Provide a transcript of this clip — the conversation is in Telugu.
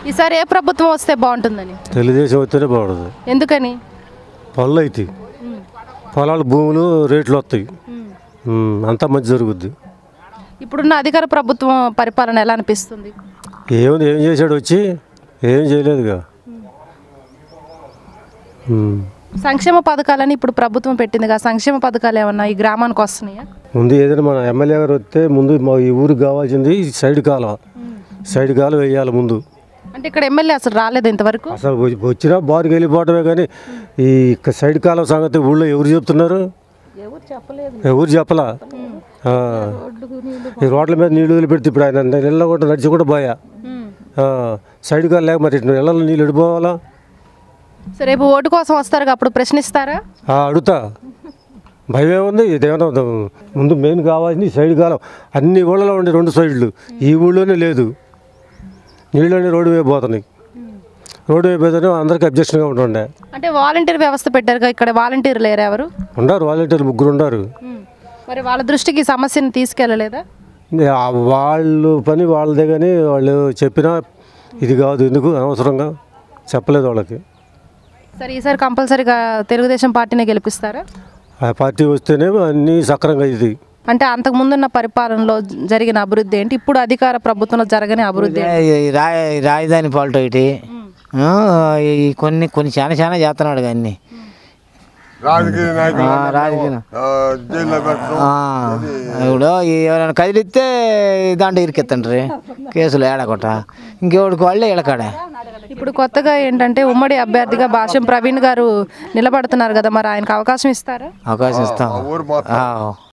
ఈసారి ఏ ప్రభుత్వం వస్తే బాగుంటుందని? తెలుగుదేశం వస్తేనే బాగుంటుంది. ఎందుకని? పనులు అవుతాయి, పొలాలు భూములు రేట్లు వస్తాయి, అంతా మంచి జరుగుద్ది. ఇప్పుడున్న అధికార ప్రభుత్వం పరిపాలన ఎలా అనిపిస్తుంది? ఏముంది, ఏం చేశాడు వచ్చి? ఏం చేయలేదుగా. సంక్షేమ పథకాలని ఇప్పుడు ప్రభుత్వం పెట్టిందిగా, సంక్షేమ పథకాలు ఏమన్నా ఈ గ్రామానికి వస్తున్నాయా? ముందు ఏదైనా మన ఎమ్మెల్యే గారు వస్తే ముందు మా ఈ ఊరికి కావాల్సింది సైడ్ కాలువ వేయాలి ముందు. అంటే ఇక్కడ ఎమ్మెల్యే అసలు రాలేదు ఇంతవరకు. అసలు వచ్చినా బారుకి వెళ్ళిపోవటమే, కానీ ఈ సైడ్ కాలువ సంగతి ఊళ్ళో ఎవరు చెప్తున్నారు? ఎవరు చెప్పలా. ఈ రోడ్ల మీద నీళ్ళు వదిలిపెడితే ఇప్పుడు ఆయన నెలలో కూడా నడిచి కూడా పోయా. సైడ్ కాలు లేక మరి నెలలో నీళ్ళు ఎడిపోవాలా? సరే, రేపు ఓటు కోసం వస్తారు, అప్పుడు ప్రశ్నిస్తారా? అడుగుతా, భయం ఏముంది? ఇదేమన్నా ముందు మెయిన్ కావాల్సింది సైడ్ కాలం. అన్ని ఊళ్ళలో ఉండే 2 సైడ్లు, ఈ ఊళ్ళోనే లేదు. నీళ్ళని రోడ్డు వైపు పోతున్నాయి. రోడ్డు వైపు పోతేనే అందరికీ అబ్జెక్షన్గా ఉంటుండే. అంటే వాలంటీర్ వ్యవస్థ పెట్టారుగా, ఇక్కడ వాలంటీర్ లేరు ఎవరు? ఉన్నారు, వాలంటీర్లు 3 ఉన్నారు. మరి వాళ్ళ దృష్టికి ఈ సమస్యను తీసుకెళ్ళలేదా? వాళ్ళు పని వాళ్ళదే, కానీ వాళ్ళు చెప్పినా ఇది కాదు, ఎందుకు అనవసరంగా చెప్పలేదు వాళ్ళకి. సరే, ఈసారి కంపల్సరీగా తెలుగుదేశం పార్టీనే గెలిపిస్తారా? ఆ పార్టీ వస్తేనే అన్నీ సక్రంగా అవుతాయి. అంటే అంతకు ముందున్న పరిపాలనలో జరిగిన అభివృద్ధి ఏంటి, ఇప్పుడు అధికార ప్రభుత్వంలో జరగని అభివృద్ధి? రాజధాని పాలిట ఒకటి కొన్ని చాలా చేస్తున్నాడు కానీ ఇప్పుడు ఎవరైనా కదిలిస్తే దాంట్లో ఇరికెత్తండ్రి కేసులు ఏడకొట, ఇంకెవడికి వాళ్ళే ఇళ్ళకాడ. ఇప్పుడు కొత్తగా ఏంటంటే ఉమ్మడి అభ్యర్థిగా భాష్యం ప్రవీణ్ గారు నిలబడుతున్నారు కదా, మరి ఆయనకు అవకాశం ఇస్తారా? అవకాశం ఇస్తాం.